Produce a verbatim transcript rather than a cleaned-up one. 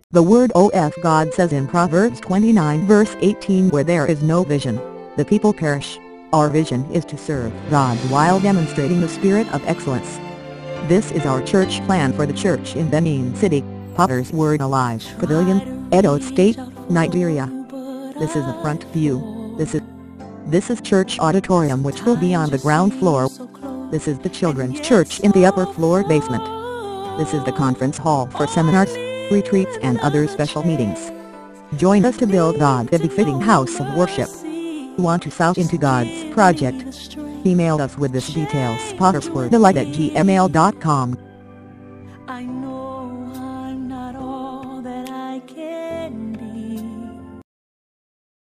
The word of God says in Proverbs twenty-nine verse eighteen, where there is no vision, the people perish. Our vision is to serve God while demonstrating the spirit of excellence. This is our church plan for the church in Benin City, Potter's Word Alive Pavilion, Edo State, Nigeria. This is the front view. This is This is church auditorium, which will be on the ground floor. This is the children's church in the upper floor basement. This is the conference hall for seminars, retreats and other special meetings. Join us to build God a befitting house of worship. Want to sow into God's project? Email us with this details, potterswordalive at gmail dot com.